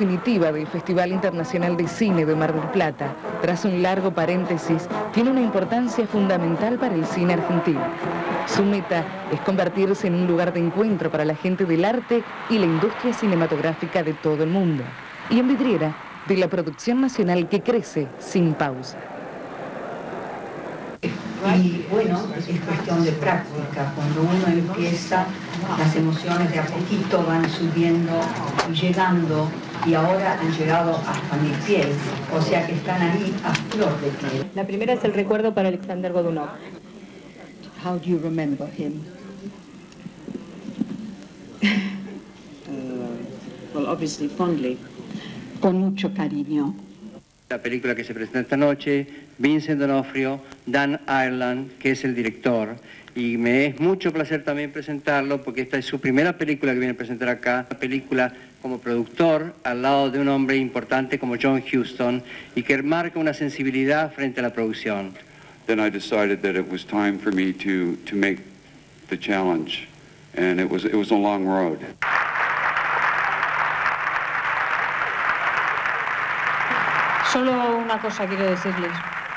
definitiva del Festival Internacional de Cine de Mar del Plata, tras un largo paréntesis, tiene una importancia fundamental para el cine argentino. Su meta es convertirse en un lugar de encuentro para la gente del arte y la industria cinematográfica de todo el mundo, y en vidriera de la producción nacional que crece sin pausa. Y bueno, es cuestión de práctica. Cuando uno empieza, las emociones de a poquito van subiendo y llegando, y ahora han llegado hasta mi piel, o sea que están ahí a flor de piel. La primera es el recuerdo para Alexander Godunov. How do you remember him? Well, obviously fondly. Con mucho cariño. La película que se presenta esta noche, Vincent D'Onofrio, Dan Ireland, que es el director, y me es mucho placer también presentarlo porque esta es su primera película que viene a presentar acá, una película como productor al lado de un hombre importante como John Huston y que marca una sensibilidad frente a la producción. Then I decided that it was time for me to make the challenge, and it was a long road. Solo una cosa quiero decirles.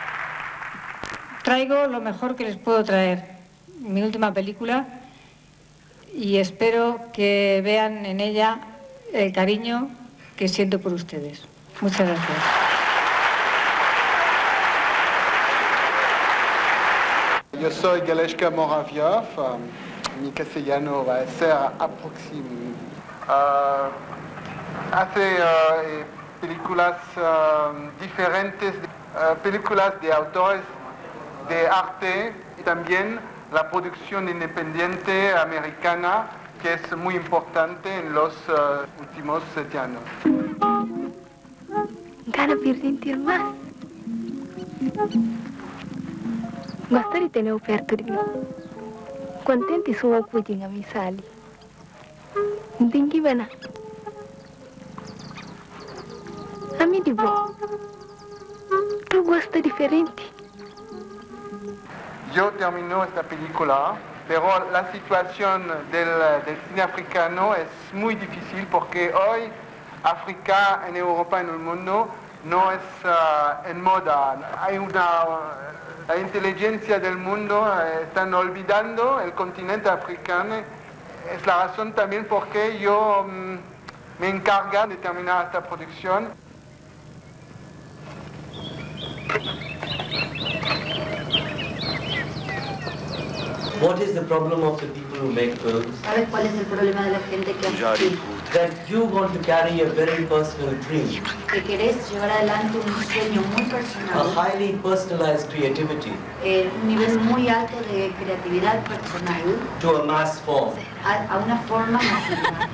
Traigo lo mejor que les puedo traer, mi última película, y espero que vean en ella el cariño que siento por ustedes. Muchas gracias. Yo soy Galeshka Moraviov, mi castellano va a ser aproximado. Hace películas diferentes, películas de autores de arte y también la producción independiente americana, que es muy importante en los últimos 7 años. Gana per sentir más. Gostaria de tener perto de mim. Contente sou eu cuidem a mi sali. Dingi bana. A mí digo, tu gusta diferente. Yo termino esta película, pero la situación del cine africano es muy difícil porque hoy África en Europa, en el mundo, no es en moda. Hay la inteligencia del mundo, están olvidando el continente africano. Es la razón también por qué yo me encargo de terminar esta producción. What is the problem of the people who make films? ¿Sabes cuál es el problema de la gente que hace cine? That you want to carry a very personal dream. Que querés llevar adelante un sueño muy A personal. highly personalized creativity. Un nivel muy alto de creatividad personal. To a mass form. A una forma masiva.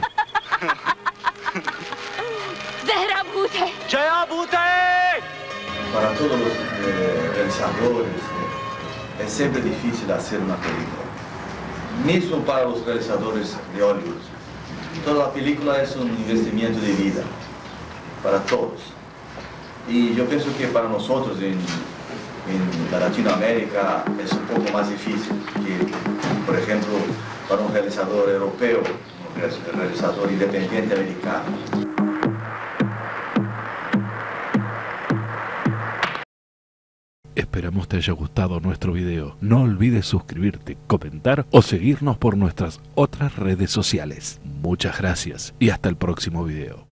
Zehra Bute! Jaya Bhute! Para todos los realizadores es siempre difícil hacer una película. Mismo para los realizadores de Hollywood. Toda la película es un investimiento de vida para todos. Y yo pienso que para nosotros en Latinoamérica es un poco más difícil que, por ejemplo, para un realizador europeo, un realizador independiente americano. Esperamos te haya gustado nuestro video. No olvides suscribirte, comentar o seguirnos por nuestras otras redes sociales. Muchas gracias y hasta el próximo video.